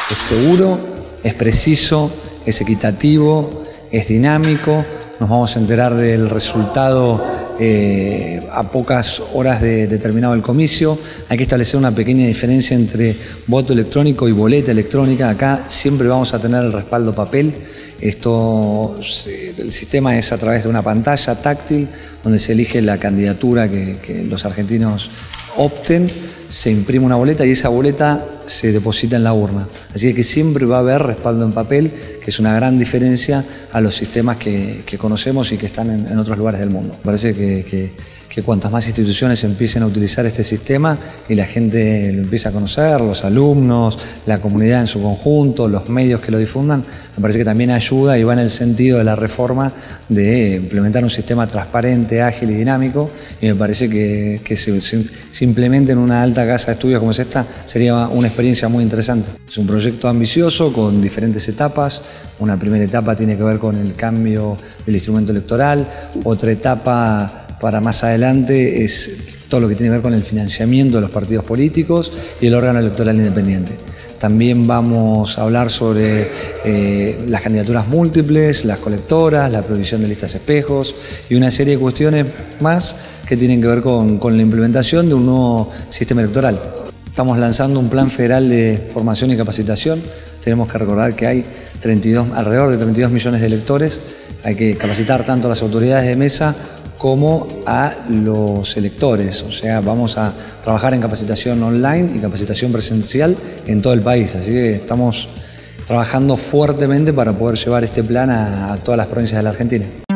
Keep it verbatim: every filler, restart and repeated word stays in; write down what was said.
Es seguro, es preciso, es equitativo, es dinámico. Nos vamos a enterar del resultado eh, a pocas horas de, de terminado el comicio. Hay que establecer una pequeña diferencia entre voto electrónico y boleta electrónica. Acá siempre vamos a tener el respaldo papel. Esto, el sistema es a través de una pantalla táctil donde se elige la candidatura que, que los argentinos opten, se imprime una boleta y esa boleta se deposita en la urna. Así que siempre va a haber respaldo en papel, que es una gran diferencia a los sistemas que, que conocemos y que están en, en otros lugares del mundo. Me parece que, que, que cuantas más instituciones empiecen a utilizar este sistema y la gente lo empieza a conocer, los alumnos, la comunidad en su conjunto, los medios que lo difundan, me parece que también ayuda y va en el sentido de la reforma de implementar un sistema transparente, ágil y dinámico, y me parece que, que se, se, se implemente en una alta casa de estudios como es esta sería una experiencia muy interesante. Es un proyecto ambicioso con diferentes etapas. Una primera etapa tiene que ver con el cambio del instrumento electoral, otra etapa para más adelante es todo lo que tiene que ver con el financiamiento de los partidos políticos y el órgano electoral independiente. También vamos a hablar sobre eh, las candidaturas múltiples, las colectoras, la provisión de listas espejos y una serie de cuestiones más que tienen que ver con, con la implementación de un nuevo sistema electoral. Estamos lanzando un plan federal de formación y capacitación. Tenemos que recordar que hay treinta y dos, alrededor de treinta y dos millones de electores. Hay que capacitar tanto a las autoridades de mesa como a los electores. O sea, vamos a trabajar en capacitación online y capacitación presencial en todo el país. Así que estamos trabajando fuertemente para poder llevar este plan a, a todas las provincias de la Argentina.